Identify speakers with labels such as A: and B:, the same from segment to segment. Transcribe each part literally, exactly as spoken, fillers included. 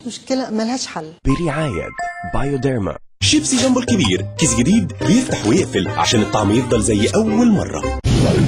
A: مشكلة ملهاش حل.
B: برعاية بايوديرما.
C: شيبسي جامبو الكبير كيس جديد بيفتح ويقفل عشان الطعم يفضل زي أول مرة.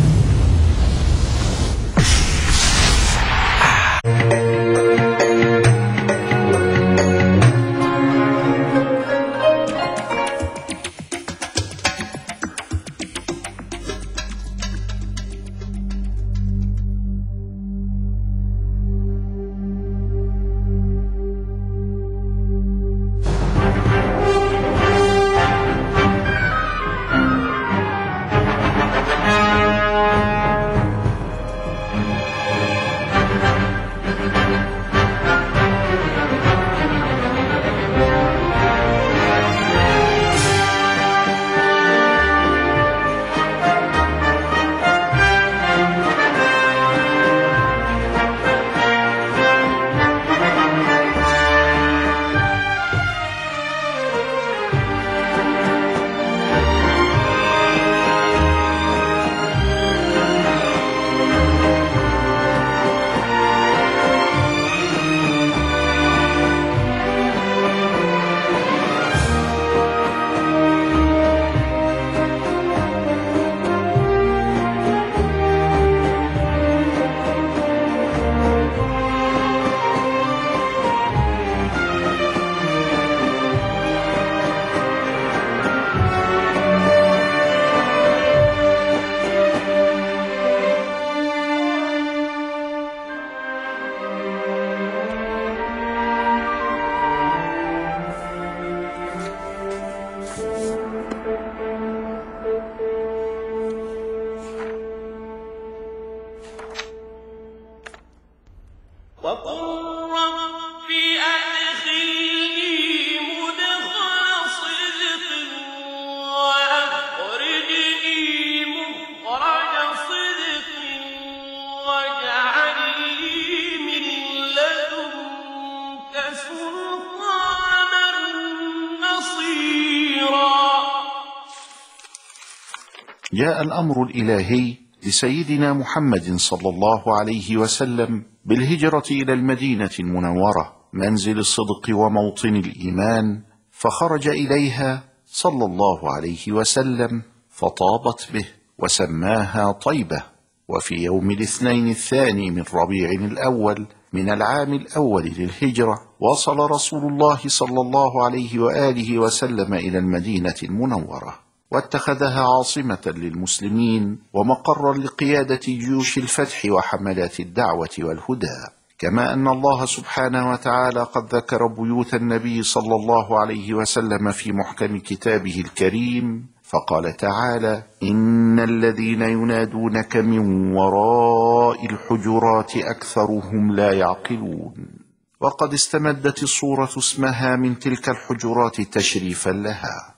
D: جاء الأمر الإلهي لسيدنا محمد صلى الله عليه وسلم بالهجرة إلى المدينة المنورة منزل الصدق وموطن الإيمان، فخرج إليها صلى الله عليه وسلم فطابت به وسماها طيبة. وفي يوم الاثنين الثاني من ربيع الأول من العام الأول للهجرة وصل رسول الله صلى الله عليه وآله وسلم إلى المدينة المنورة، واتخذها عاصمة للمسلمين ومقرا لقيادة جيوش الفتح وحملات الدعوة والهدى. كما أن الله سبحانه وتعالى قد ذكر بيوت النبي صلى الله عليه وسلم في محكم كتابه الكريم، فقال تعالى: إن الذين ينادونك من وراء الحجرات أكثرهم لا يعقلون. وقد استمدت الصورة اسمها من تلك الحجرات تشريفا لها.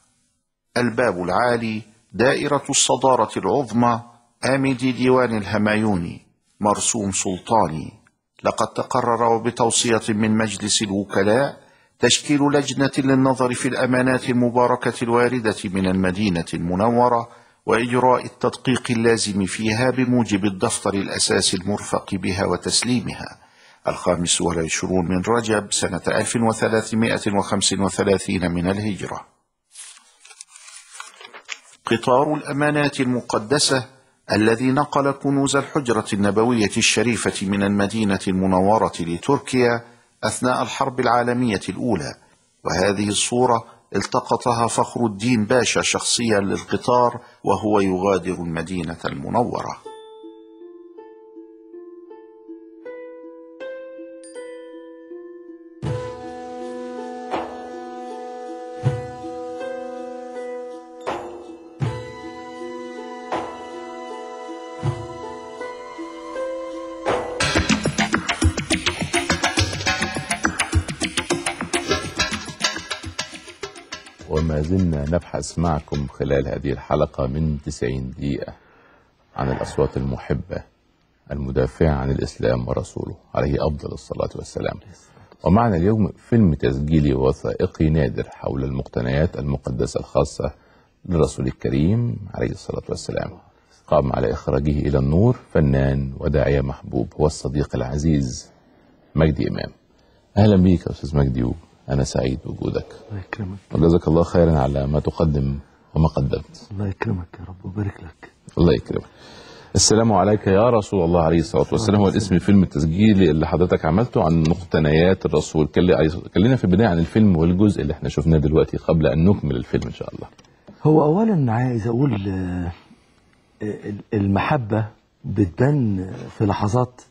D: الباب العالي دائرة الصدارة العظمى آمدي ديوان الهمايوني مرسوم سلطاني. لقد تقرر وبتوصية من مجلس الوكلاء تشكيل لجنة للنظر في الأمانات المباركة الواردة من المدينة المنورة وإجراء التدقيق اللازم فيها بموجب الدفتر الأساسي المرفق بها وتسليمها. الخامس والعشرون من رجب سنة ألف وثلاثمائة وخمس وثلاثين من الهجرة. قطار الأمانات المقدسة الذي نقل كنوز الحجرة النبوية الشريفة من المدينة المنورة لتركيا أثناء الحرب العالمية الأولى، وهذه الصورة التقطها فخر الدين باشا شخصيا للقطار وهو يغادر المدينة المنورة.
E: وما زلنا نبحث معكم خلال هذه الحلقة من تسعين دقيقة عن الأصوات المحبة المدافعة عن الإسلام ورسوله عليه أفضل الصلاة والسلام. ومعنا اليوم فيلم تسجيلي وثائقي نادر حول المقتنيات المقدسة الخاصة للرسول الكريم عليه الصلاة والسلام. قام على إخراجه إلى النور فنان وداعية محبوب هو الصديق العزيز مجدي إمام. أهلا بيك يا أستاذ مجدي، وأنا سعيد بوجودك.
A: الله يكرمك.
E: وجزاك الله خيرا على ما تقدم وما قدمت.
A: الله يكرمك يا رب ويبارك لك.
E: الله يكرمك. السلام عليك يا رسول الله عليه الصلاة والسلام. هو الاسم الفيلم التسجيلي اللي حضرتك عملته عن مقتنيات الرسول. كلمنا في البداية عن الفيلم والجزء اللي احنا شفناه دلوقتي قبل أن نكمل الفيلم إن شاء الله.
A: هو أولا عايز أقول المحبة بتبان في لحظات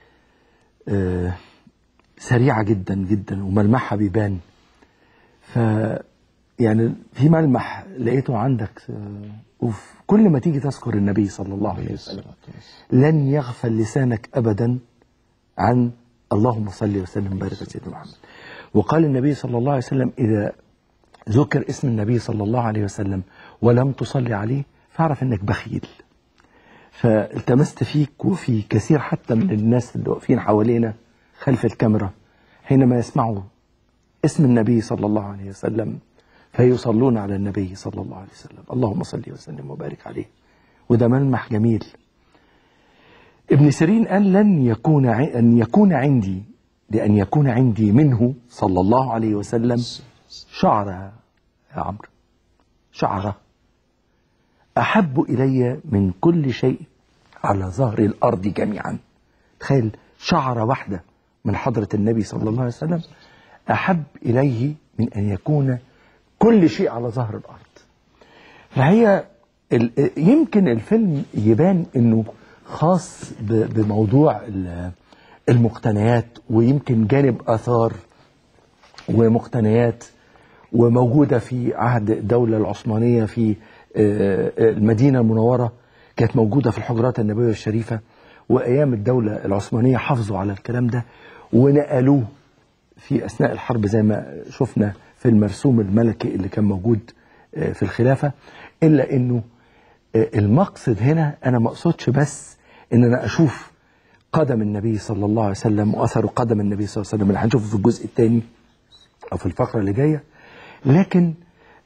A: سريعة جدا جدا وملمحها بيبان. ف يعني في ملمح لقيته عندك، وفي كل ما تيجي تذكر النبي صلى الله عليه وسلم لن يغفل لسانك أبدا عن اللهم صل وسلم وبارك على سيدنا محمد. وقال النبي صلى الله عليه وسلم إذا ذكر اسم النبي صلى الله عليه وسلم ولم تصلي عليه فاعرف انك بخيل. فالتمست فيك وفي كثير حتى من الناس اللي واقفين حوالينا خلف الكاميرا حينما يسمعوا اسم النبي صلى الله عليه وسلم فيصلون على النبي صلى الله عليه وسلم اللهم صل وسلم وبارك عليه. وده ملمح جميل. ابن سيرين قال لن يكون أن يكون عندي لأن يكون عندي منه صلى الله عليه وسلم شعرة يا عمرو، شعرة أحب إلي من كل شيء على ظهر الأرض جميعا. تخيل شعرة واحدة من حضرة النبي صلى الله عليه وسلم أحب إليه من أن يكون كل شيء على ظهر الأرض. فهي يمكن الفيلم يبان أنه خاص بموضوع المقتنيات، ويمكن جانب آثار ومقتنيات وموجودة في عهد الدولة العثمانية في المدينة المنورة، كانت موجودة في الحجرات النبوية الشريفة، وأيام الدولة العثمانية حافظوا على الكلام ده ونقلوه في أثناء الحرب زي ما شفنا في المرسوم الملكي اللي كان موجود في الخلافة. إلا أنه المقصد هنا أنا ما أقصدش بس أن أنا أشوف قدم النبي صلى الله عليه وسلم وأثر قدم النبي صلى الله عليه وسلم اللي هنشوفه في الجزء الثاني أو في الفقرة اللي جاية، لكن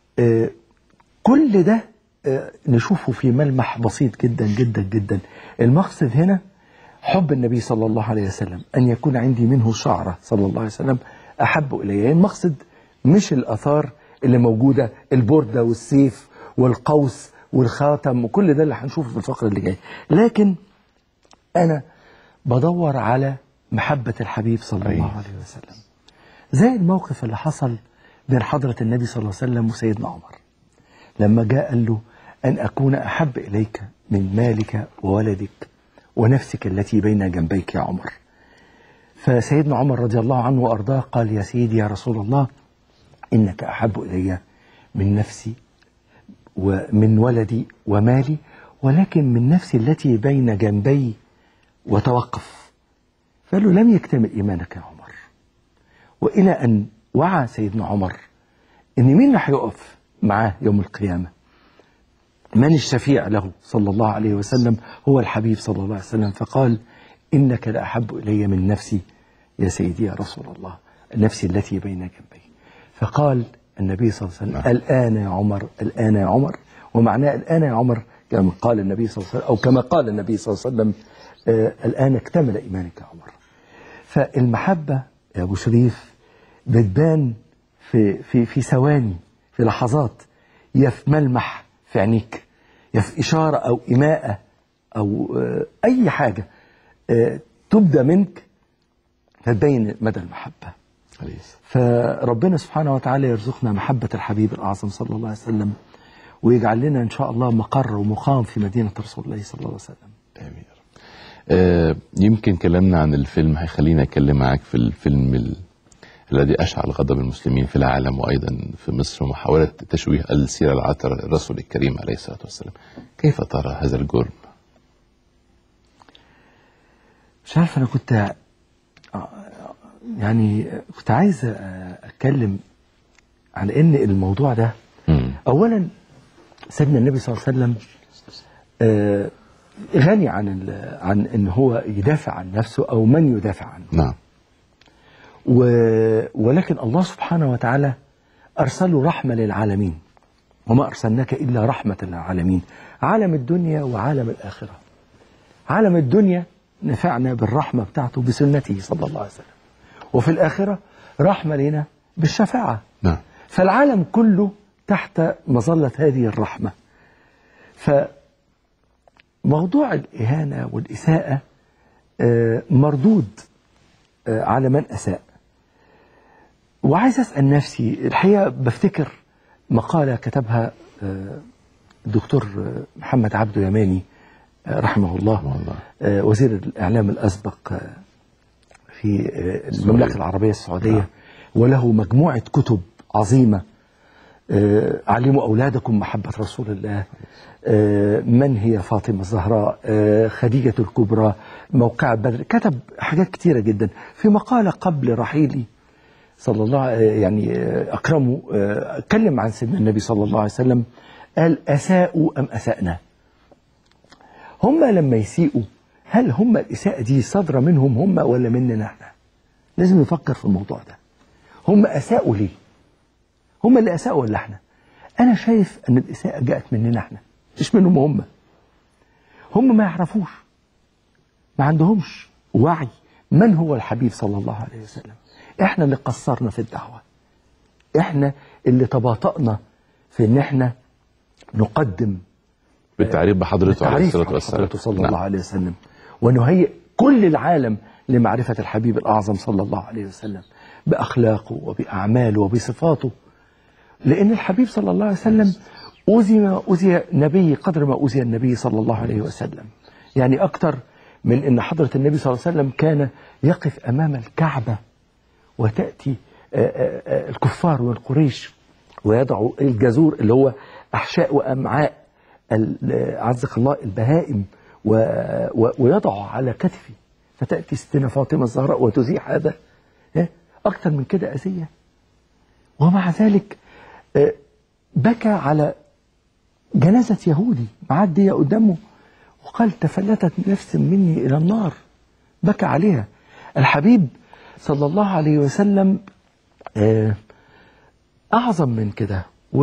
A: كل ده نشوفه في ملمح بسيط جدا جدا جدا. المقصد هنا حب النبي صلى الله عليه وسلم، أن يكون عندي منه شعرة صلى الله عليه وسلم أحب إلي. المقصد مش الآثار اللي موجودة، البردة والسيف والقوس والخاتم وكل ده اللي هنشوفه في الفقرة اللي جاية، لكن أنا بدور على محبة الحبيب صلى الله عليه وسلم. زي الموقف اللي حصل بين حضرة النبي صلى الله عليه وسلم وسيدنا عمر لما جاء قال له أن أكون أحب إليك من مالك وولدك ونفسك التي بين جنبيك يا عمر. فسيدنا عمر رضي الله عنه وأرضاه قال يا سيدي يا رسول الله إنك أحب إلي من نفسي ومن ولدي ومالي، ولكن من نفسي التي بين جنبي وتوقف. فقال له لم يكتمل إيمانك يا عمر. وإلى أن وعى سيدنا عمر إن مين اللي هيقف معاه يوم القيامة، من الشفيع له صلى الله عليه وسلم، هو الحبيب صلى الله عليه وسلم. فقال إنك لأحب إلي من نفسي يا سيدي يا رسول الله، نفسي التي بين جنبي. فقال النبي صلى الله عليه وسلم الآن يا عمر، الآن يا عمر، ومعناه الآن يا عمر كما قال النبي صلى الله عليه وسلم، أو كما قال النبي صلى الله عليه وسلم آه الآن اكتمل إيمانك يا عمر. فالمحبة يا أبو شريف بتبان في في في ثواني، في لحظات، يا في ملمح في عينيك، يا في إشارة أو إماءة أو آه أي حاجة آه تبدأ منك فتبين مدى المحبة. فربنا سبحانه وتعالى يرزقنا محبة الحبيب الأعظم صلى الله عليه وسلم، ويجعل لنا إن شاء الله مقر ومقام في مدينة رسول الله صلى الله عليه وسلم.
E: آمين. آه يمكن كلامنا عن الفيلم هيخلينا أتكلم معاك في الفيلم ال... الذي أشعل غضب المسلمين في العالم وأيضا في مصر، ومحاولة تشويه السيرة العطرة الرسول الكريم عليه الصلاة والسلام. كيف ترى هذا الجرم؟
A: مش عارف، أنا كنت يعني كنت عايز أتكلم عن إن الموضوع ده م. أولا سيدنا النبي صلى الله عليه وسلم آه غني عن عن إن هو يدافع عن نفسه أو من يدافع عنه.
E: نعم.
A: ولكن الله سبحانه وتعالى أرسله رحمة للعالمين، وما أرسلناك إلا رحمة للعالمين، عالم الدنيا وعالم الآخرة. عالم الدنيا نفعنا بالرحمة بتاعته بسنته صلى الله عليه وسلم، وفي الآخرة رحمة لنا بالشفاعة.
E: نعم.
A: فالعالم كله تحت مظلة هذه الرحمة. فموضوع الإهانة والإساءة مردود على من أساء. وعايز أسأل نفسي الحقيقة، بفتكر مقالة كتبها الدكتور محمد عبده يماني رحمه الله، وزير الإعلام الأسبق في المملكة العربية السعودية، وله مجموعة كتب عظيمة: علموا أولادكم محبة رسول الله، من هي فاطمة الزهراء، خديجة الكبرى، موقع بدر. كتب حاجات كتيرة جدا. في مقالة قبل رحيلي صلى الله يعني أكرمه، اتكلم عن سيدنا النبي صلى الله عليه وسلم، قال: أساءوا أم أسأنا؟ هم لما يسيئوا، هل هم الإساءة دي صادرة منهم هم ولا مننا احنا؟ لازم نفكر في الموضوع ده. هم أساءوا ليه؟ هم اللي أساءوا ولا احنا؟ أنا شايف أن الإساءة جاءت مننا احنا، مش منهم هم. هم ما يعرفوش، ما عندهمش وعي من هو الحبيب صلى الله عليه وسلم. احنا اللي قصرنا في الدعوة، احنا اللي تباطأنا في ان احنا نقدم
E: بالتعريف بحضرته عليه الصلاة والسلام
A: صلى الله نعم. عليه وسلم، ونهيئ كل العالم لمعرفة الحبيب الأعظم صلى الله عليه وسلم بأخلاقه وبأعماله وبصفاته. لأن الحبيب صلى الله عليه وسلم أوذي ما أوذي نبي قدر ما أوذي النبي صلى الله عليه وسلم، يعني أكتر من أن حضرة النبي صلى الله عليه وسلم كان يقف أمام الكعبة وتأتي الكفار والقريش ويضعوا الجزور اللي هو أحشاء وأمعاء عزك الله البهائم ويضعوا على كتفي، فتأتي ستنا فاطمة الزهراء وتزيح هذا. أكتر من كده أذية. ومع ذلك بكى على جنازة يهودي معدية قدامه وقال: تفلتت نفس مني إلى النار. بكى عليها. الحبيب صلى الله عليه وسلم أعظم من كده.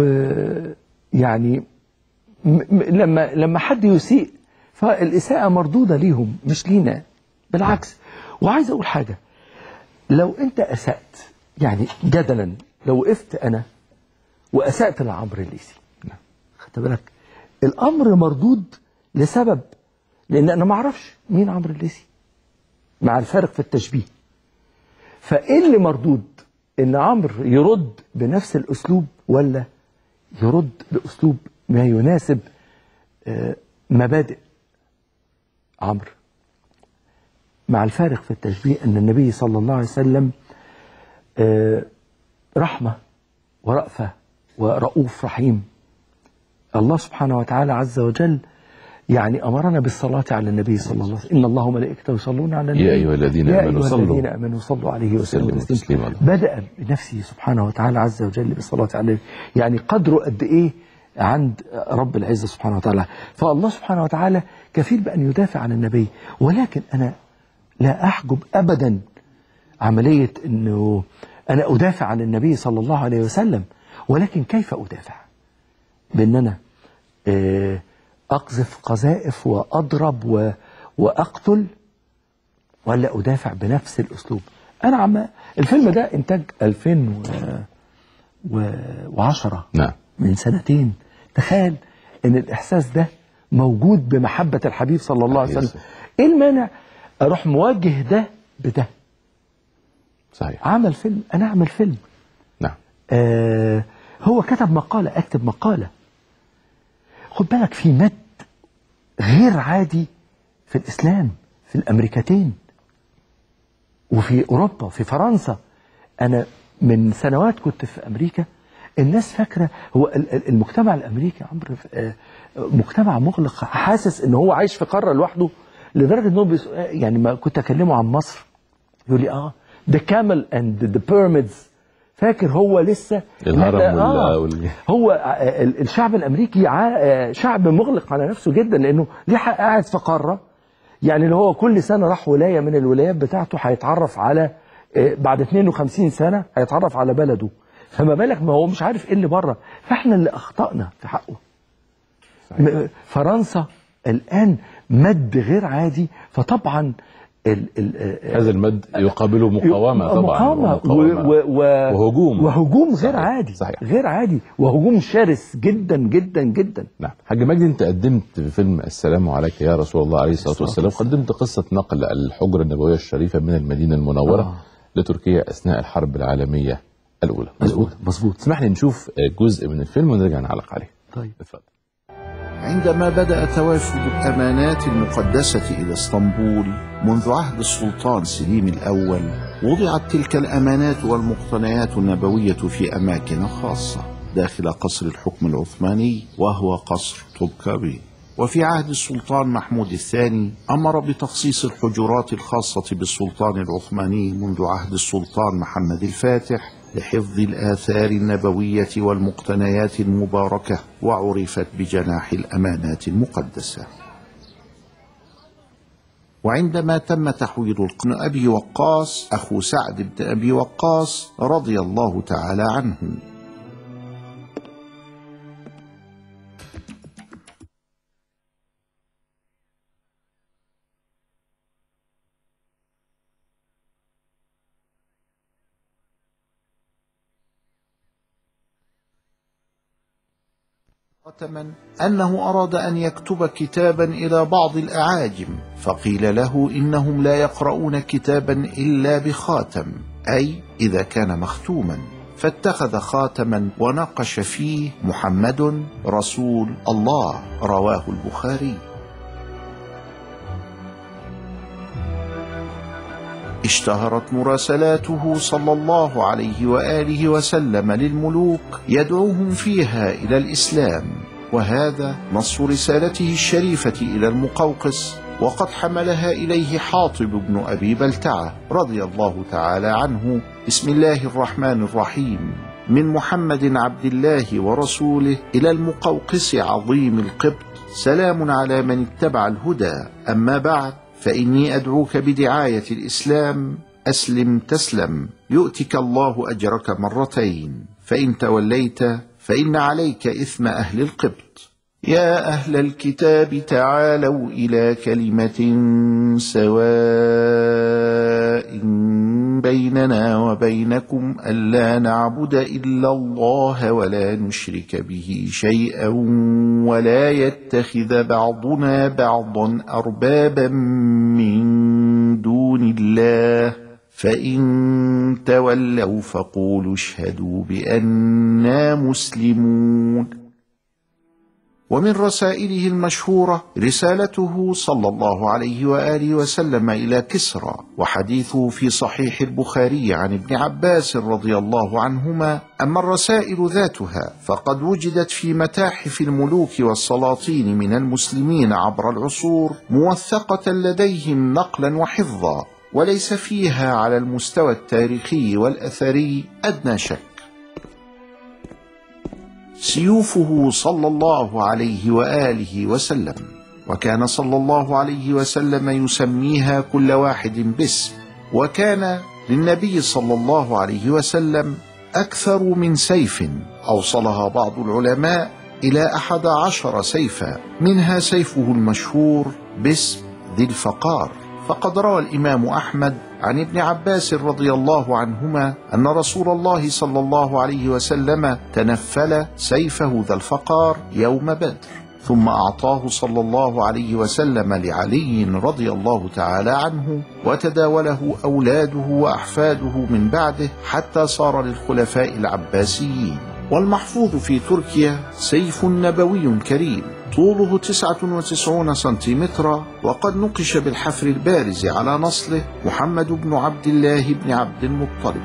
A: ويعني لما لما حد يسيء فالإساءة مردودة ليهم مش لينا، بالعكس. وعايز أقول حاجة: لو أنت أسأت، يعني جدلا لو وقفت أنا وأسأت لعمرو الليثي، خدت بالك، الأمر مردود لسبب، لأن أنا ما أعرفش مين عمرو الليثي مع الفارق في التشبيه. فإيه اللي مردود؟ إن عمرو يرد بنفس الأسلوب ولا يرد بأسلوب ما يناسب مبادئ عمرو، مع الفارق في التشبيه أن النبي صلى الله عليه وسلم رحمة ورأفة ورؤوف رحيم. الله سبحانه وتعالى عز وجل يعني أمرنا بالصلاة على النبي صلى الله عليه وسلم: إن الله وملائكته يصلون على النبي
E: يا أيها الذين
A: يا
E: آمنوا
A: أيها
E: صلوا
A: الذين آمنوا صلوا عليه وسلموا
E: تسليما.
A: بدأ بنفسه سبحانه وتعالى عز وجل بالصلاة عليه، يعني قدره قد إيه عند رب العزة سبحانه وتعالى. فالله سبحانه وتعالى كفيل بأن يدافع عن النبي. ولكن أنا لا أحجب أبدا عملية أنه أنا أدافع عن النبي صلى الله عليه وسلم، ولكن كيف أدافع؟ بأن أنا أقذف قذائف وأضرب و... وأقتل، ولا أدافع بنفس الأسلوب؟ أنا عم الفيلم ده إنتاج ألفين وعشرة،
E: نعم،
A: من سنتين. تخيل إن الإحساس ده موجود بمحبة الحبيب صلى الله عليه وسلم. إيه المانع أروح موجه ده بده؟
E: صحيح.
A: عمل فيلم، أنا أعمل فيلم.
E: نعم.
A: آه هو كتب مقالة، أكتب مقالة. خد بالك، في مد غير عادي في الإسلام، في الأمريكتين وفي أوروبا، في فرنسا. أنا من سنوات كنت في أمريكا، الناس فاكرة هو المجتمع الأمريكي عمرو مجتمع مغلق، حاسس إن هو عايش في قارة لوحده، لدرجة إنه بيس... يعني ما كنت أكلمه عن مصر يقول لي: آه the camel and the pyramids. فاكر هو لسه
E: الهرم
A: آه
E: وال...
A: هو الشعب الأمريكي شعب مغلق على نفسه جدا، لأنه ليه قاعد في قارة، يعني اللي هو كل سنة راح ولاية من الولايات بتاعته هيتعرف على بعد اثنين وخمسين سنة هيتعرف على بلده، فما بالك ما هو مش عارف ايه اللي بره. فاحنا اللي أخطأنا في حقه. صحيح. فرنسا الآن مد غير عادي، فطبعا ال ال
E: هذا المد يقابله مقاومة طبعا،
A: مقاومة
E: ومقاومة
A: و و
E: وهجوم
A: وهجوم غير
E: صحيح.
A: عادي
E: صحيح.
A: غير عادي وهجوم شرس جدا جدا جدا.
E: نعم. حاج مجدي، انت قدمت في فيلم السلام عليك يا رسول الله عليه الصلاة والسلام، قدمت قصة نقل الحجرة النبوية الشريفة من المدينة المنورة آه. لتركيا أثناء الحرب العالمية الأولى.
A: مظبوط مظبوط.
E: اسمح لي نشوف جزء من الفيلم ونرجع نعلق عليه.
A: طيب
E: اتفضل.
D: عندما بدأ توافد الأمانات المقدسة إلى اسطنبول منذ عهد السلطان سليم الأول، وضعت تلك الأمانات والمقتنيات النبوية في أماكن خاصة داخل قصر الحكم العثماني وهو قصر طوبكابي. وفي عهد السلطان محمود الثاني أمر بتخصيص الحجرات الخاصة بالسلطان العثماني منذ عهد السلطان محمد الفاتح لحفظ الآثار النبوية والمقتنيات المباركة، وعرفت بجناح الأمانات المقدسة. وعندما تم تحويل ابن أبي وقاص أخو سعد بن أبي وقاص رضي الله تعالى عنه خاتما أنه أراد أن يكتب كتابا إلى بعض الأعاجم، فقيل له إنهم لا يقرؤون كتابا إلا بخاتم، أي إذا كان مختوما، فاتخذ خاتما ونقش فيه محمد رسول الله، رواه البخاري. اشتهرت مراسلاته صلى الله عليه وآله وسلم للملوك يدعوهم فيها إلى الإسلام، وهذا نص رسالته الشريفة إلى المقوقس، وقد حملها إليه حاطب بن أبي بلتعة رضي الله تعالى عنه. بسم الله الرحمن الرحيم، من محمد عبد الله ورسوله إلى المقوقس عظيم القبط، سلام على من اتبع الهدى، أما بعد، فإني أدعوك بدعاية الإسلام، أسلم تسلم، يؤتك الله أجرك مرتين، فإن توليت فإن عليك إثم أهل القبط. يا أهل الكتاب تعالوا إلى كلمة سواء بيننا وبينكم ألا نعبد إلا الله ولا نشرك به شيئا ولا يتخذ بعضنا بعضا أربابا من دون الله، فإن تولوا فقولوا اشهدوا بأننا مسلمون. ومن رسائله المشهورة رسالته صلى الله عليه وآله وسلم إلى كسرى، وحديثه في صحيح البخاري عن ابن عباس رضي الله عنهما. أما الرسائل ذاتها فقد وجدت في متاحف الملوك والسلاطين من المسلمين عبر العصور موثقة لديهم نقلا وحفظا، وليس فيها على المستوى التاريخي والأثري أدنى شك. سيوفه صلى الله عليه وآله وسلم، وكان صلى الله عليه وسلم يسميها كل واحد باسم، وكان للنبي صلى الله عليه وسلم أكثر من سيف، أوصلها بعض العلماء إلى أحد عشر سيفا، منها سيفه المشهور باسم ذي الفقار. فقد روى الإمام أحمد عن ابن عباس رضي الله عنهما أن رسول الله صلى الله عليه وسلم تنفل سيفه ذا الفقار يوم بدر، ثم أعطاه صلى الله عليه وسلم لعلي رضي الله تعالى عنه، وتداوله أولاده وأحفاده من بعده حتى صار للخلفاء العباسيين. والمحفوظ في تركيا سيف نبوي كريم طوله تسعة وتسعين سنتيمترا، وقد نقش بالحفر البارز على نصله محمد بن عبد الله بن عبد المطلب.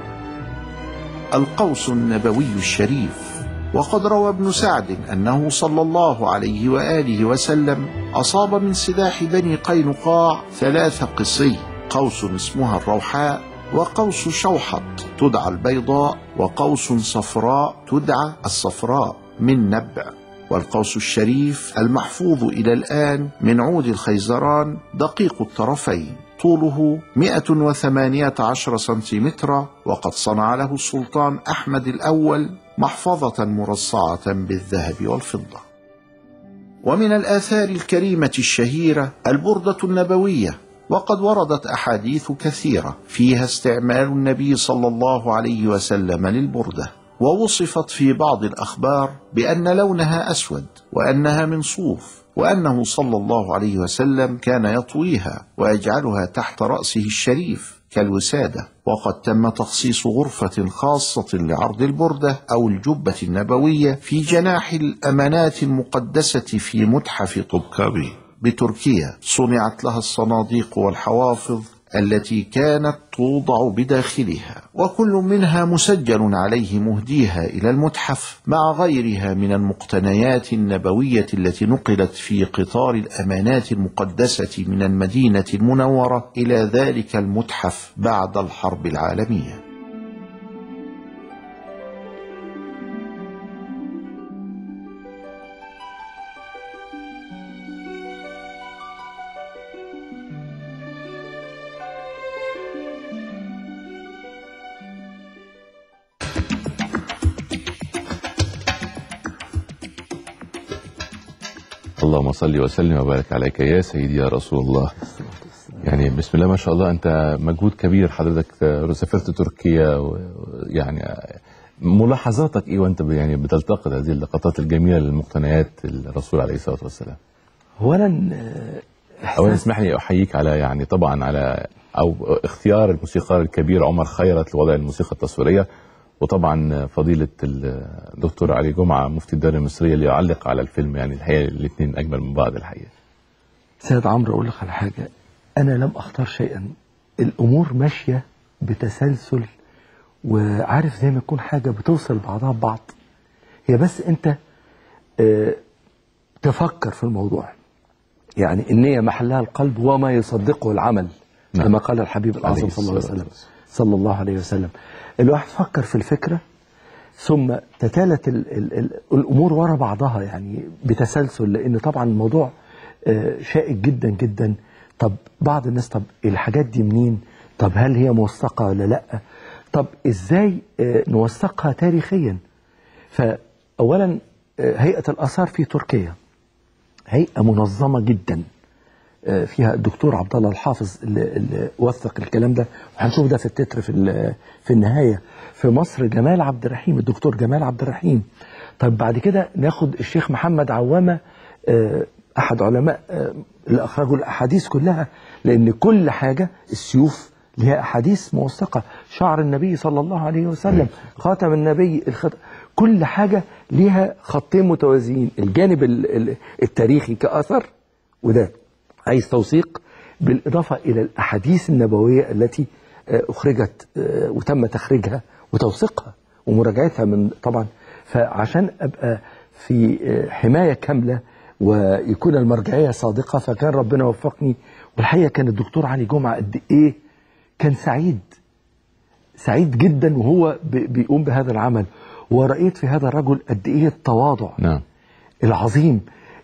D: القوس النبوي الشريف، وقد روى ابن سعد أنه صلى الله عليه وآله وسلم أصاب من سلاح بني قينقاع ثلاث قصي، قوس اسمها الروحاء، وقوس شوحط تدعى البيضاء، وقوس صفراء تدعى الصفراء من نبع. والقوس الشريف المحفوظ إلى الآن من عود الخيزران دقيق الطرفين، طوله مئة وثمانية عشر سنتيمترا، وقد صنع له السلطان أحمد الأول محفظة مرصعة بالذهب والفضة. ومن الآثار الكريمة الشهيرة البردة النبوية، وقد وردت أحاديث كثيرة فيها استعمال النبي صلى الله عليه وسلم للبردة، ووصفت في بعض الأخبار بأن لونها أسود وأنها من صوف، وأنه صلى الله عليه وسلم كان يطويها ويجعلها تحت رأسه الشريف كالوسادة. وقد تم تخصيص غرفة خاصة لعرض البردة أو الجبة النبوية في جناح الأمانات المقدسة في متحف طوبكابي بتركيا، صنعت لها الصناديق والحوافظ التي كانت توضع بداخلها، وكل منها مسجل عليه مهديها إلى المتحف مع غيرها من المقتنيات النبوية التي نقلت في قطار الأمانات المقدسة من المدينة المنورة إلى ذلك المتحف بعد الحرب العالمية.
E: اللهم صل وسلم وبارك عليك يا سيدي يا رسول الله. يعني بسم الله ما شاء الله، انت مجهود كبير حضرتك، سافرت تركيا، يعني ملاحظاتك ايه وانت يعني بتلتقط هذه اللقطات الجميله للمقتنيات الرسول عليه الصلاه والسلام؟
A: اولا
E: اولا اسمح لي احييك على يعني طبعا على او اختيار الموسيقار الكبير عمر خيرت لوضع الموسيقى التصويريه، وطبعا فضيلة الدكتور علي جمعة مفتي الدار المصرية اللي يعلق على الفيلم. يعني الحقيقة الاثنين أجمل من بعض الحقيقة.
A: سيد عمرو، أقول لك على حاجة، أنا لم أختار شيئا، الأمور ماشية بتسلسل، وعارف زي ما يكون حاجة بتوصل بعضها ببعض، هي بس أنت اه تفكر في الموضوع. يعني النية محلها القلب وما يصدقه العمل، نعم. كما قال الحبيب الأعظم صلى الله عليه وسلم صلى الله عليه وسلم. الواحد فكر في الفكرة ثم تتالت ال ال ال الأمور وراء بعضها، يعني بتسلسل، لأن طبعا الموضوع شائك جدا جدا. طب بعض الناس، طب الحاجات دي منين؟ طب هل هي موثقة ولا لأ؟ طب إزاي نوثقها تاريخيا؟ فأولا هيئة الآثار في تركيا هيئة منظمة جدا، فيها الدكتور عبد الله الحافظ اللي, اللي وثق الكلام ده، وهنشوف ده في التتر في في النهايه. في مصر جمال عبد الرحيم، الدكتور جمال عبد الرحيم. طيب بعد كده ناخد الشيخ محمد عوامه، احد علماء اللي اخرجوا الاحاديث كلها، لان كل حاجه السيوف لها احاديث موثقه، شعر النبي صلى الله عليه وسلم، خاتم النبي، الخط... كل حاجه لها خطين متوازيين، الجانب التاريخي كاثر، وده عايز توثيق، بالإضافة إلى الأحاديث النبوية التي أخرجت وتم تخريجها وتوثيقها ومراجعتها من طبعا. فعشان أبقى في حماية كاملة ويكون المرجعية صادقة، فكان ربنا وفقني. والحقيقة كان الدكتور علي جمعة قد إيه كان سعيد سعيد جدا وهو بيقوم بهذا العمل، ورأيت في هذا الرجل قد إيه التواضع نعم. العظيم.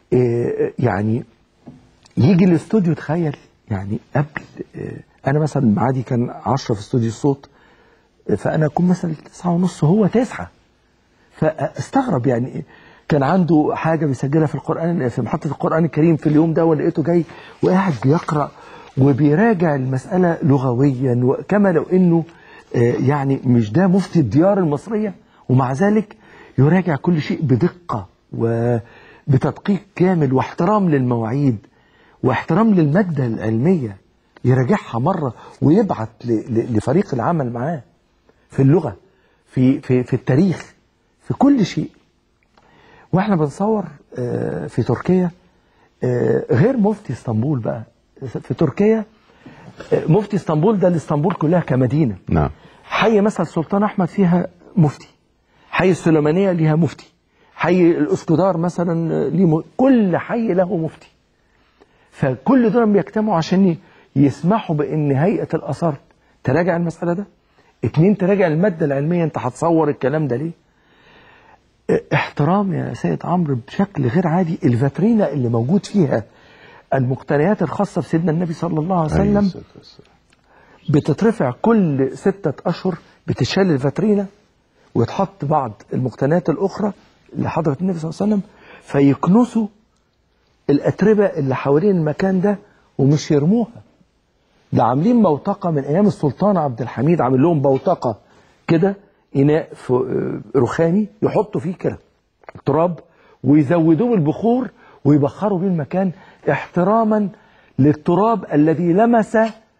A: يعني يجي الاستوديو، تخيل يعني قبل انا مثلا معادي كان عشرة في استوديو الصوت، فانا اكون مثلا تسعة ونص هو تسعة، فاستغرب. يعني كان عنده حاجه بيسجلها في القران في محطه القران الكريم في اليوم ده، ولقيته جاي وقاعد بيقرا وبيراجع المساله لغويا، وكما لو انه يعني مش ده مفتي الديار المصريه، ومع ذلك يراجع كل شيء بدقه وبتدقيق كامل واحترام للمواعيد واحترام للمادة العلمية، يراجعها مرة ويبعت لفريق العمل معاه في اللغة، في في في التاريخ، في كل شيء. واحنا بنصور في تركيا غير مفتي اسطنبول بقى. في تركيا مفتي اسطنبول ده الاسطنبول كلها كمدينة، نعم. حي مثلا السلطان أحمد فيها مفتي، حي السليمانية ليها مفتي، حي الاسكندر مثلا ليه، كل حي له مفتي. فكل دول بيجتمعوا عشان يسمحوا بان هيئة الآثار تراجع المسألة ده. اتنين، تراجع المادة العلمية، انت هتصور الكلام ده ليه. احترام يا سيد عمرو بشكل غير عادي. الفاترينا اللي موجود فيها المقتنيات الخاصة بسيدنا النبي صلى الله عليه وسلم بتترفع كل ستة أشهر، بتشال الفاترينا ويتحط بعض المقتنيات الأخرى لحضرة النبي صلى الله عليه وسلم، فيكنسوا الأتربة اللي حوالين المكان ده ومش يرموها، ده عاملين بوتقة من أيام السلطان عبد الحميد، عامل لهم بوتقة كده، إناء رخامي يحطوا فيه كده التراب ويزودوه بالبخور ويبخروا بيه المكان احتراما للتراب الذي لمس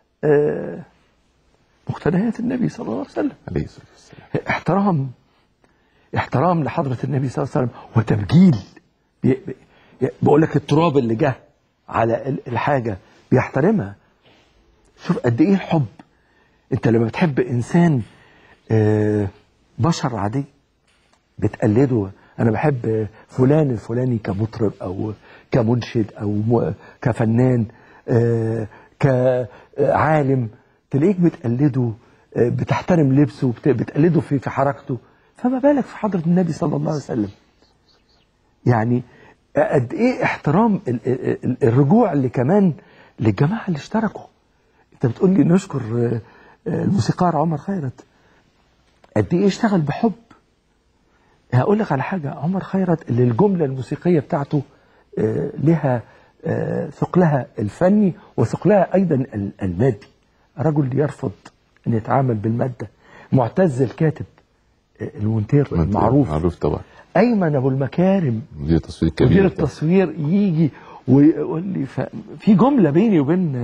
A: مقتنيات النبي صلى الله عليه وسلم.
E: عليه الصلاة والسلام.
A: احترام احترام لحضرة النبي صلى الله عليه وسلم وتبجيل. بقول لك التراب اللي جه على الحاجة بيحترمها. شوف قد ايه الحب. انت لما بتحب انسان بشر عادي بتقلده. انا بحب فلان الفلاني كمطرب او كمنشد او كفنان كعالم، تلاقيك بتقلده، بتحترم لبسه، بتقلده في في حركته، فما بالك في حضرة النبي صلى الله عليه وسلم. يعني قد ايه احترام الرجوع اللي كمان للجماعه اللي اشتركوا. انت بتقول لي نشكر الموسيقار عمر خيرت، قد ايه اشتغل بحب. هقول لك على حاجه، عمر خيرت اللي الجمله الموسيقيه بتاعته لها ثقلها الفني وثقلها ايضا المادي. رجل يرفض ان يتعامل بالماده. معتز الكاتب المونتير المعروف
E: معروف طبعا.
A: ايمن ابو المكارم
E: مدير التصوير الكبير،
A: مدير التصوير يجي ويقول لي في جمله بيني وبين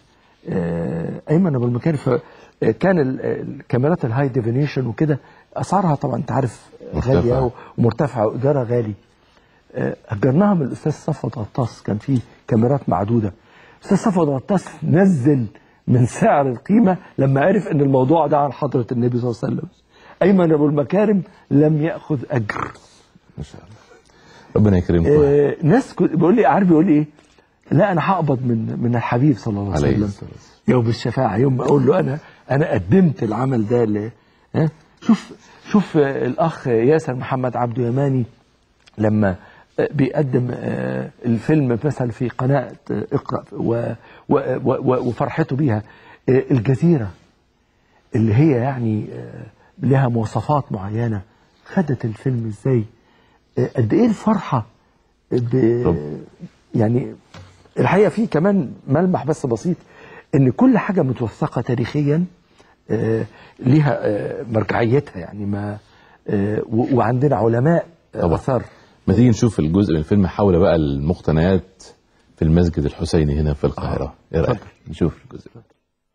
A: ايمن ابو المكارم. كان الكاميرات الهاي ديفينيشن وكده اسعارها طبعا انت عارف غاليه ومرتفعه وايجارها غالي. اجرناها من الاستاذ صفوت غطاس، كان في كاميرات معدوده. الاستاذ صفوت غطاس نزل من سعر القيمه لما عرف ان الموضوع ده عن حضره النبي صلى الله عليه وسلم. ايمن ابو المكارم لم ياخذ اجر.
E: ما شاء الله، ربنا يكرمكم.
A: آه ناس بيقول لي عارف بيقول لي ايه؟ لا انا هقبض من من الحبيب صلى الله عليه وسلم يوم الشفاعه، يوم ما اقول له انا انا قدمت العمل ده ل ها. شوف شوف آه الاخ ياسر محمد عبده يماني لما آه بيقدم آه الفيلم مثلا في قناه آه اقرا و و و وفرحته بيها. آه الجزيره اللي هي يعني آه لها مواصفات معينه، خدت الفيلم ازاي؟ قد ايه الفرحه ب... يعني الحقيقه في كمان ملمح بس بسيط، ان كل حاجه متوثقه تاريخيا ليها مرجعيتها، يعني ما وعندنا علماء اثار.
E: ما تيجي نشوف الجزء من الفيلم حول بقى المقتنيات في المسجد الحسيني هنا في القاهره. ايه رايك نشوف الجزء ده؟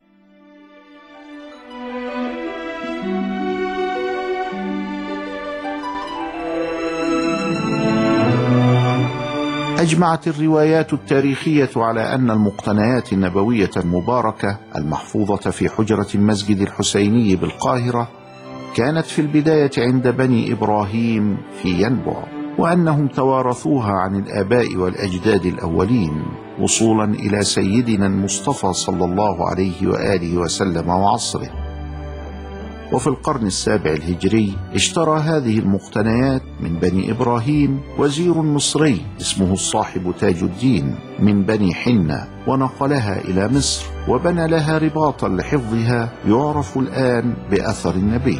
D: أجمعت الروايات التاريخية على أن المقتنيات النبوية المباركة المحفوظة في حجرة المسجد الحسيني بالقاهرة كانت في البداية عند بني إبراهيم في ينبع، وأنهم توارثوها عن الآباء والأجداد الأولين وصولا إلى سيدنا المصطفى صلى الله عليه وآله وسلم وعصره. وفي القرن السابع الهجري اشترى هذه المقتنيات من بني إبراهيم وزير مصري اسمه الصاحب تاج الدين من بني حنة، ونقلها إلى مصر وبنى لها رباطا لحفظها يعرف الآن بأثر النبي.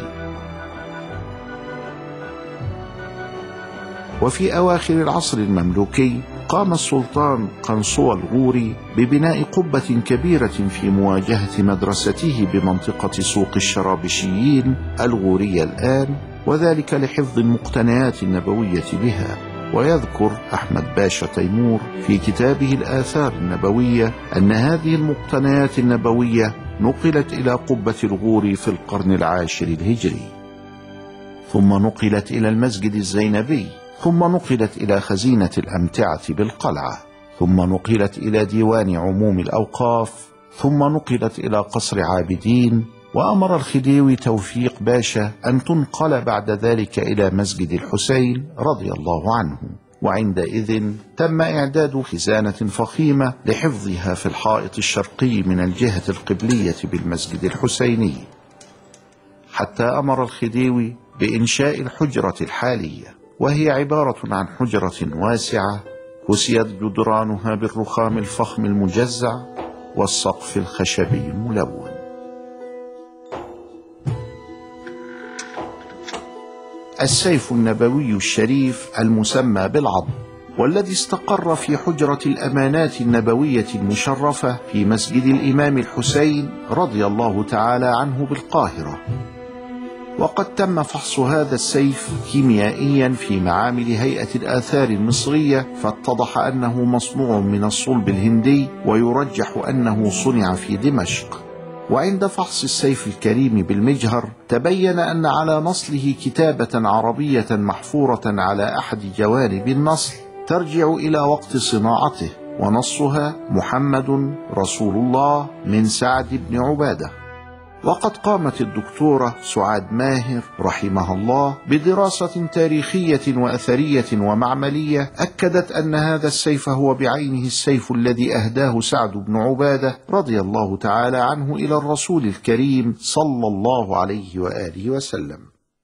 D: وفي أواخر العصر المملوكي قام السلطان قنصوة الغوري ببناء قبة كبيرة في مواجهة مدرسته بمنطقة سوق الشرابشيين الغورية الآن، وذلك لحفظ المقتنيات النبوية بها. ويذكر أحمد باشا تيمور في كتابه الآثار النبوية أن هذه المقتنيات النبوية نقلت إلى قبة الغوري في القرن العاشر الهجري، ثم نقلت إلى المسجد الزينبي، ثم نقلت إلى خزينة الأمتعة بالقلعة، ثم نقلت إلى ديوان عموم الأوقاف، ثم نقلت إلى قصر عابدين. وأمر الخديوي توفيق باشا أن تنقل بعد ذلك إلى مسجد الحسين رضي الله عنه، وعندئذ تم إعداد خزانة فخيمة لحفظها في الحائط الشرقي من الجهة القبلية بالمسجد الحسيني، حتى أمر الخديوي بإنشاء الحجرة الحالية، وهي عبارة عن حجرة واسعة كسيت جدرانها بالرخام الفخم المجزع والسقف الخشبي الملون. السيف النبوي الشريف المسمى بالعضد والذي استقر في حجرة الأمانات النبوية المشرفة في مسجد الإمام الحسين رضي الله تعالى عنه بالقاهرة. وقد تم فحص هذا السيف كيميائيا في معامل هيئة الآثار المصرية، فاتضح أنه مصنوع من الصلب الهندي، ويرجح أنه صنع في دمشق. وعند فحص السيف الكريم بالمجهر تبين أن على نصله كتابة عربية محفورة على أحد جوانب النصل ترجع إلى وقت صناعته، ونصها محمد رسول الله من سعد بن عبادة. وقد قامت الدكتورة سعاد ماهر رحمها الله بدراسة تاريخية وأثرية ومعملية أكدت أن هذا السيف هو بعينه السيف الذي أهداه سعد بن عبادة رضي الله تعالى عنه إلى الرسول الكريم صلى الله عليه وآله وسلم.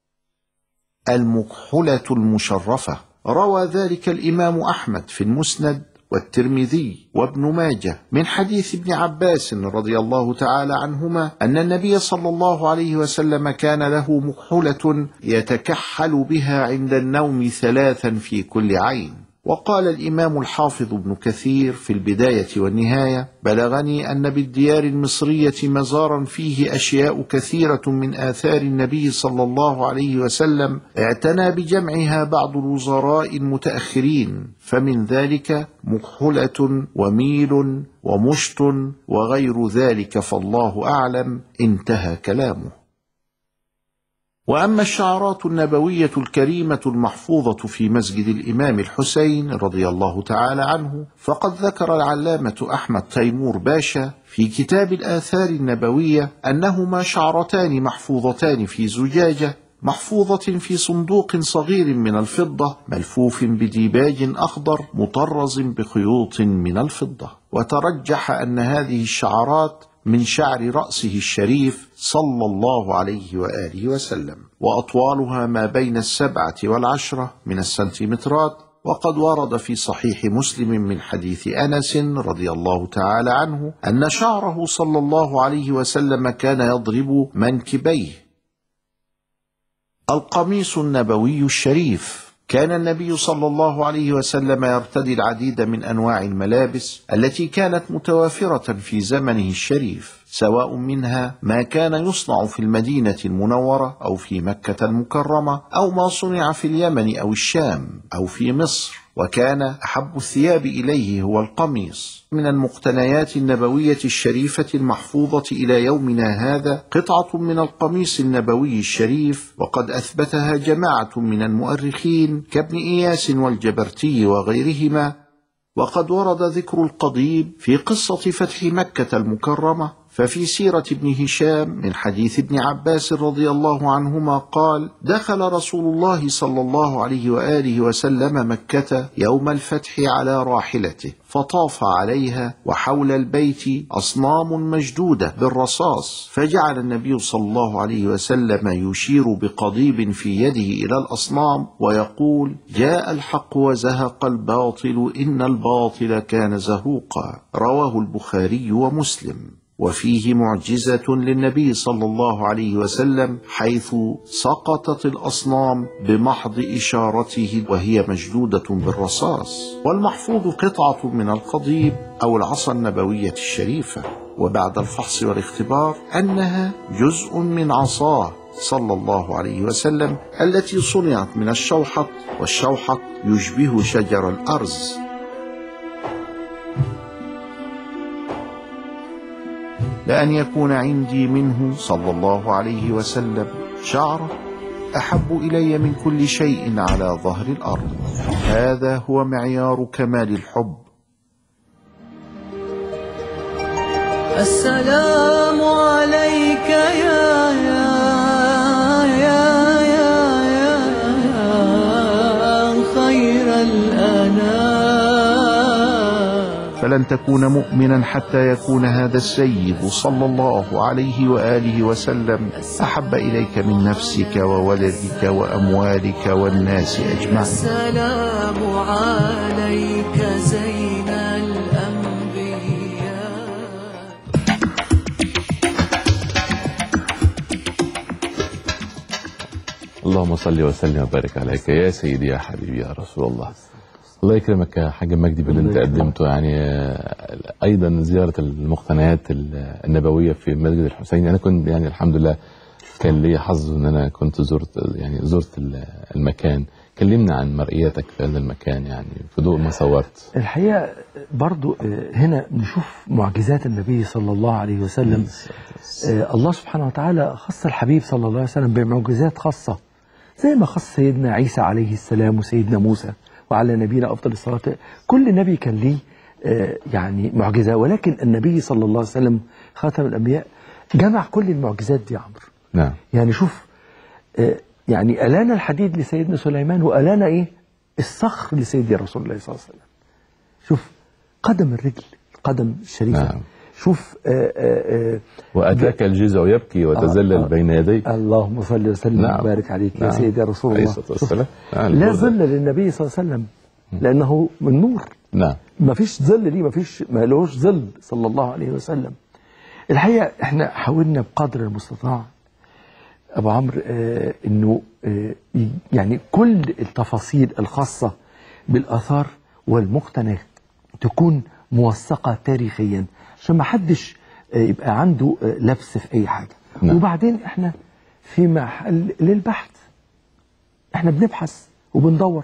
D: المكحلة المشرفة روى ذلك الإمام أحمد في المسند والترمذي وابن ماجه من حديث ابن عباس رضي الله تعالى عنهما أن النبي صلى الله عليه وسلم كان له مكحلة يتكحل بها عند النوم ثلاثا في كل عين. وقال الإمام الحافظ ابن كثير في البداية والنهاية: بلغني أن بالديار المصرية مزارا فيه أشياء كثيرة من آثار النبي صلى الله عليه وسلم اعتنى بجمعها بعض الوزراء المتأخرين، فمن ذلك مكحلة وميل ومشط وغير ذلك فالله أعلم. انتهى كلامه. وأما الشعارات النبوية الكريمة المحفوظة في مسجد الإمام الحسين رضي الله تعالى عنه، فقد ذكر العلامة أحمد تيمور باشا في كتاب الآثار النبوية أنهما شعرتان محفوظتان في زجاجة محفوظة في صندوق صغير من الفضة ملفوف بديباج أخضر مطرز بخيوط من الفضة. وترجح أن هذه الشعارات من شعر رأسه الشريف صلى الله عليه وآله وسلم، وأطوالها ما بين السبعة والعشرة من السنتيمترات. وقد ورد في صحيح مسلم من حديث أنس رضي الله تعالى عنه أن شعره صلى الله عليه وسلم كان يضرب منكبيه. القميص النبوي الشريف. كان النبي صلى الله عليه وسلم يرتدي العديد من أنواع الملابس التي كانت متوافرة في زمنه الشريف، سواء منها ما كان يصنع في المدينة المنورة أو في مكة المكرمة، أو ما صنع في اليمن أو الشام أو في مصر. وكان أحب الثياب إليه هو القميص. من المقتنيات النبوية الشريفة المحفوظة إلى يومنا هذا قطعة من القميص النبوي الشريف، وقد أثبتها جماعة من المؤرخين كابن إياس والجبرتي وغيرهما. وقد ورد ذكر القضيب في قصة فتح مكة المكرمة، ففي سيرة ابن هشام من حديث ابن عباس رضي الله عنهما قال: دخل رسول الله صلى الله عليه وآله وسلم مكة يوم الفتح على راحلته، فطاف عليها وحول البيت أصنام مجدودة بالرصاص، فجعل النبي صلى الله عليه وسلم يشير بقضيب في يده إلى الأصنام ويقول: جاء الحق وزهق الباطل إن الباطل كان زهوقا. رواه البخاري ومسلم. وفيه معجزة للنبي صلى الله عليه وسلم حيث سقطت الأصنام بمحض إشارته وهي مجدودة بالرصاص. والمحفوظ قطعة من القضيب أو العصا النبوية الشريفة، وبعد الفحص والاختبار أنها جزء من عصاه صلى الله عليه وسلم التي صنعت من الشوحط، والشوحط يشبه شجر الأرز. لأن يكون عندي منه صلى الله عليه وسلم شعرة أحب إلي من كل شيء على ظهر الأرض. هذا هو معيار كمال الحب.
F: السلام عليك يا يا يا يا يا خير الأنام.
D: فلن تكون مؤمنا حتى يكون هذا السيد صلى الله عليه وآله وسلم أحب إليك من نفسك وولدك وأموالك والناس أجمعين.
F: السلام عليك زين الأنبياء.
E: اللهم صل وسلم وبارك عليك يا سيدي يا حبيبي يا رسول الله. الله يكرمك يا حاج مجدي باللي انت قدمته. يعني ايضا زياره المقتنيات النبويه في مسجد الحسين. انا كنت يعني الحمد لله كان لي حظ ان انا كنت زرت يعني زرت المكان. كلمنا عن مرئياتك في هذا المكان يعني في ضوء ما صورت.
A: الحقيقه برضو هنا نشوف معجزات النبي صلى الله عليه وسلم. الله سبحانه وتعالى خص الحبيب صلى الله عليه وسلم بمعجزات خاصه زي ما خص سيدنا عيسى عليه السلام وسيدنا موسى وعلى نبينا أفضل الصلاة. كل نبي كان ليه يعني معجزة، ولكن النبي صلى الله عليه وسلم خاتم الأنبياء جمع كل المعجزات دي يا عمرو.
E: نعم.
A: يعني شوف يعني ألان الحديد لسيدنا سليمان، وألان إيه الصخر لسيدنا رسول الله صلى الله عليه وسلم. شوف قدم الرجل، القدم الشريفة. نعم. شوف آآ آآ
E: وأتاك الجزع يبكي وتذلل بين يديك.
A: اللهم صل وسلم
E: نعم.
A: وبارك عليك. نعم. يا سيدي يا رسول الله.
E: نعم.
A: لا ظل للنبي صلى الله عليه وسلم لأنه من نور.
E: نعم.
A: ما فيش ظل ليه، ما فيش ما لهوش ظل صلى الله عليه وسلم. الحقيقة احنا حاولنا بقدر المستطاع أبو عمرو آه إنه آه يعني كل التفاصيل الخاصة بالآثار والمقتنيات تكون موثقة تاريخيا عشان ما حدش يبقى عنده لبس في أي حاجة. نعم. وبعدين احنا في محل للبحث، احنا بنبحث وبندور،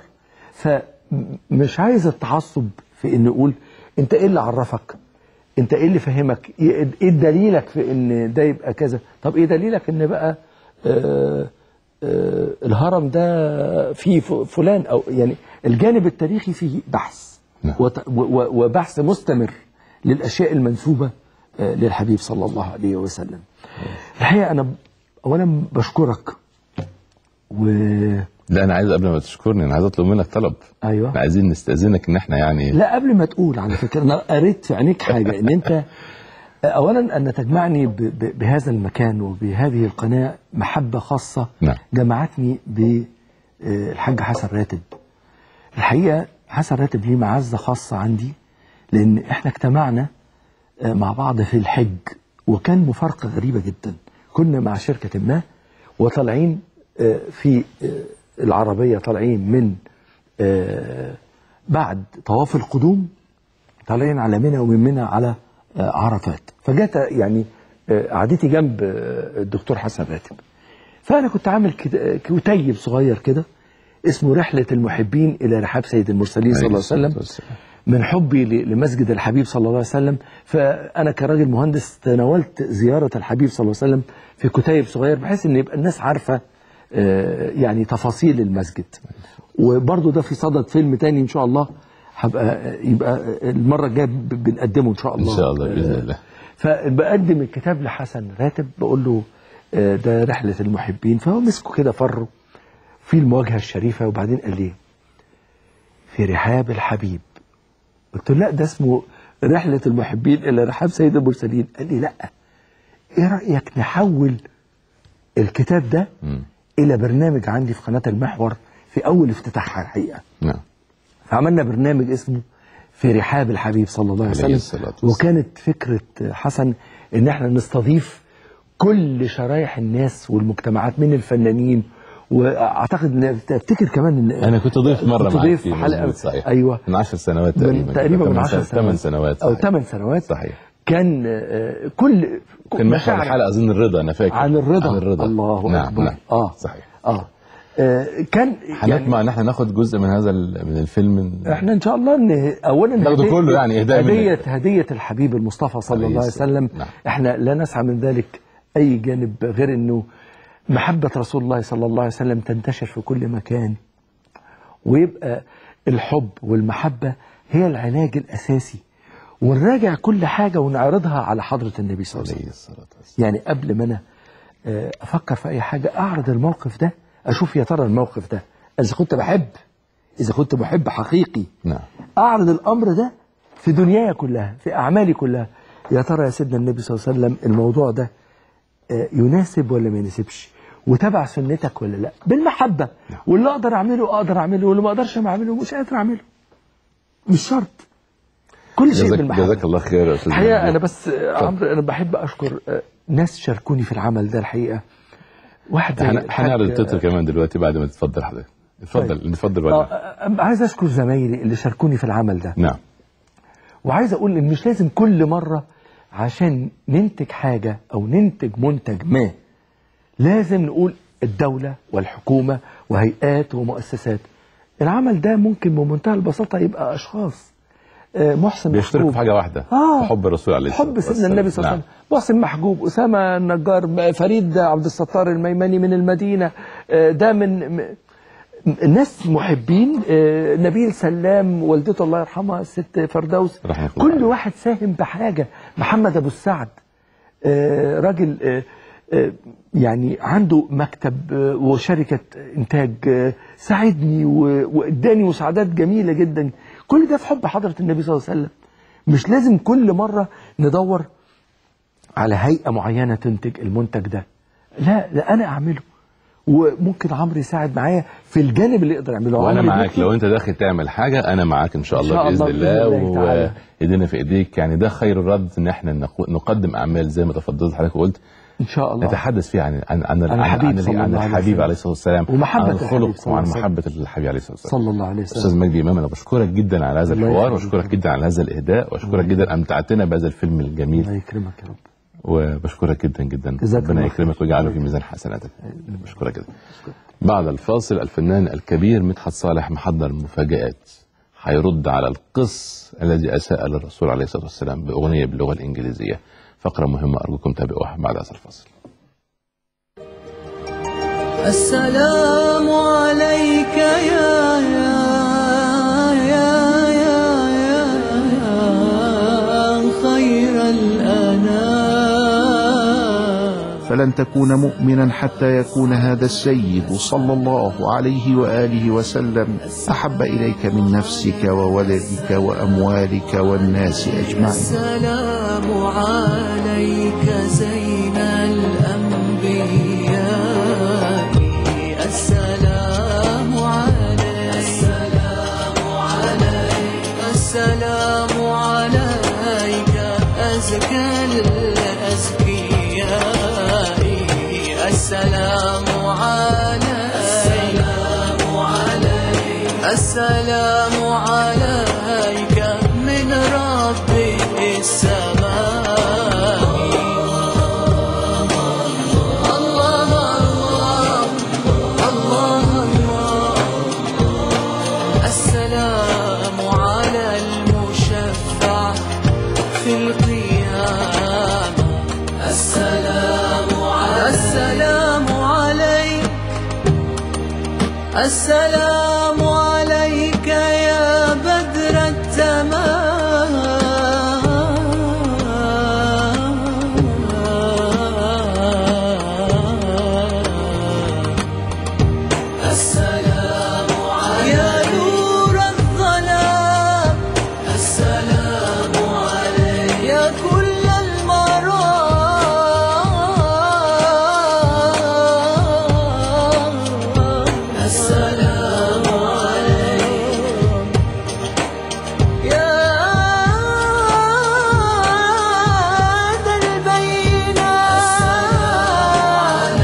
A: فمش عايز التعصب في ان نقول انت ايه اللي عرفك، انت ايه اللي فهمك، ايه دليلك في ان ده يبقى كذا. طب ايه دليلك ان بقى آآ آآ الهرم ده فيه فلان، او يعني الجانب التاريخي فيه بحث. نعم. وبحث مستمر للأشياء المنسوبة للحبيب صلى الله عليه وسلم. الحقيقة أنا أولا بشكرك و...
E: لا أنا عايز قبل ما تشكرني أنا عايز أطلب منك طلب.
A: أيوة.
E: احنا عايزين نستأذنك إن احنا يعني
A: لا قبل ما تقول على فكرة أنا قريت في عينيك حاجة إن أنت أولا أن تجمعني ب... ب... بهذا المكان وبهذه القناة محبة خاصة.
E: نعم.
A: جمعتني بالحاج حسن راتب. الحقيقة حسن راتب ليه معزة خاصة عندي لأن احنا اجتمعنا مع بعض في الحج، وكان مفارقة غريبة جدا. كنا مع شركة ما وطالعين في العربية، طالعين من بعد طواف القدوم طالعين على منى ومن منى على عرفات. فجات يعني قعدتي جنب الدكتور حسن راتب، فأنا كنت عامل كتيب صغير كده اسمه رحلة المحبين إلى رحاب سيد المرسلين صلى الله عليه وسلم، من حبي لمسجد الحبيب صلى الله عليه وسلم. فأنا كراجل مهندس تناولت زيارة الحبيب صلى الله عليه وسلم في كتيب صغير بحيث أن يبقى الناس عارفة يعني تفاصيل المسجد. وبرضه ده في صدد فيلم تاني إن شاء الله هبقى يبقى المرة الجاية بنقدمه إن شاء الله.
E: إن شاء الله بإذن الله.
A: فبقدم الكتاب لحسن راتب بقول له ده رحلة المحبين، فهو مسكه كده فره في المواجهة الشريفة، وبعدين قال لي في رحاب الحبيب. قلت له لا ده اسمه رحلة المحبين إلى رحاب سيد المرسلين. قال لي لا، ايه رأيك نحول الكتاب ده م. إلى برنامج عندي في قناة المحور في أول افتتاحها الحقيقة.
E: نعم.
A: فعملنا برنامج اسمه في رحاب الحبيب صلى الله عليه وسلم. وكانت فكرة حسن إن احنا نستضيف كل شرايح الناس والمجتمعات من الفنانين، واعتقد ان تفتكر كمان ان
E: انا كنت ضيف مره معاك
A: في حلقه
E: صحيح.
A: ايوه
E: من عشر سنوات تقريبا،
A: تقريبا من عشر سنوات
E: ثمان سنوات
A: او ثمان سنوات
E: صحيح.
A: كان كل
E: كان محور الحلقه اظن الرضا، انا فاكر
A: عن الرضا,
E: عن الرضا.
A: الله
E: نعم
A: اكبر.
E: نعم.
A: اه
E: صحيح.
A: اه, آه كان
E: هنطمع ان احنا ناخد جزء من هذا من الفيلم من...
A: احنا ان شاء الله ان اولا
E: ناخده كله يعني اهداء
A: هديه هديه الحبيب المصطفى صلى الله عليه وسلم.
E: نعم.
A: احنا لا نسعى من ذلك اي جانب غير انه محبة رسول الله صلى الله عليه وسلم تنتشر في كل مكان، ويبقى الحب والمحبة هي العلاج الأساسي، ونراجع كل حاجة ونعرضها على حضرة النبي صلى الله عليه وسلم. يعني قبل ما أنا أفكر في أي حاجة أعرض الموقف ده، أشوف يا ترى الموقف ده إذا كنت بحب، إذا كنت محب حقيقي.
E: نعم.
A: أعرض الأمر ده في دنياي كلها، في أعمالي كلها. يا ترى يا سيدنا النبي صلى الله عليه وسلم الموضوع ده يناسب ولا ما يناسبش، وتبع سنتك ولا لا، بالمحبة. نعم. واللي أقدر أعمله أقدر أعمله، واللي ما أقدرش ما أعمله مش قادر أعمله، مش شرط. كل شيء بالمحبة.
E: جزاك الله خير يا أستاذ.
A: الحقيقة أنا بس عمرو أنا بحب أشكر ناس شاركوني في العمل ده الحقيقة. واحد
E: هنعرض التتر كمان دلوقتي بعد ما تتفضل حضرتك. اتفضل اتفضل ولا
A: آه عايز اشكر زمايلي اللي شاركوني في العمل ده.
E: نعم.
A: وعايز اقول ان مش لازم كل مرة عشان ننتج حاجة او ننتج منتج ما لازم نقول الدولة والحكومة وهيئات ومؤسسات. العمل ده ممكن بمنتهى البساطة يبقى اشخاص. آه محسن
E: بيشتركوا في حاجة واحدة،
A: آه
E: في حب الرسول عليه الصلاة والسلام،
A: حب سيدنا النبي صلى الله عليه وسلم. نعم. محسن محجوب، أسامة النجار، فريد عبد الستار الميمني من المدينة، آه ده من ناس محبين، آه نبيل سلام والدته الله يرحمها الست فردوس، كل الله. واحد ساهم بحاجة. محمد أبو السعد آه راجل آه آه يعني عنده مكتب آه وشركة إنتاج، آه ساعدني وإداني مساعدات جميلة جدا. كل ده في حب حضرة النبي صلى الله عليه وسلم. مش لازم كل مرة ندور على هيئة معينة تنتج المنتج ده، لا لا أنا أعمله، وممكن عمرو يساعد معايا في الجانب اللي يقدر يعمله.
E: وانا معاك، لو انت داخل تعمل حاجه انا معاك ان شاء الله باذن الله، وايدينا في ايديك. يعني ده خير الرد ان احنا نقدم اعمال زي ما تفضلت حضرتك وقلت
A: ان شاء الله،
E: نتحدث فيها عن عن عن, عن,
A: الحبيب,
E: عن الحبيب عليه الصلاه والسلام،
A: ومحبه
E: الخلق وعن محبه الحبيب عليه الصلاه والسلام
A: صلى الله عليه وسلم.
E: استاذ مجدي امام، انا بشكرك جدا على هذا الحوار، واشكرك جدا على هذا الاهداء، واشكرك جدا امتعتنا بهذا الفيلم الجميل.
A: الله يكرمك يا رب.
E: وبشكرك جدا جدا، ربنا يكرمك ويجعله في ميزان حسناتك. بشكرك جدا. بعد الفاصل الفنان الكبير مدحت صالح محضر مفاجآت، هيرد على القس الذي اساء للرسول عليه الصلاه والسلام باغنيه باللغه الانجليزيه. فقره مهمه ارجوكم تابعوها بعد هذا الفاصل.
F: السلام عليك يا يا يا يا يا خير الأنام.
D: فلن تكون مؤمنا حتى يكون هذا السيد صلى الله عليه وآله وسلم أحب إليك من نفسك وولدك وأموالك والناس أجمعين.
F: السلام عليك زين الأنبياء، السلام عليك، السلام عليك، السلام عليك أزكى الأزكياء، السلام عليك، السلام عليك من رب السماء. الله الله الله الله. السلام على المشفع في القيامة، السلام عليك، السلام عليك، السلام عليك يا بدر التمام. السلام عليك يا نور الظلام، السلام عليك يا كل المرام. السلام عليك يا ذا البينات.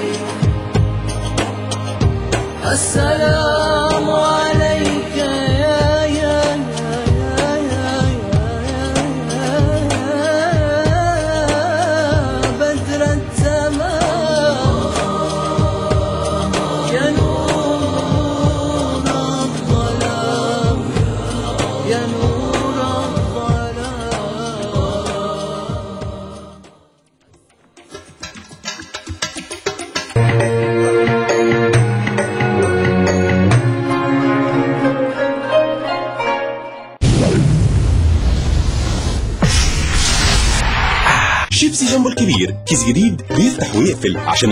F: السلام عليك يا يا يا يا بدر التمام، يا نور الظلام، يا نور
C: شيبسي جامبو الكبير، كيس جديد بيفتح ويقفل عشان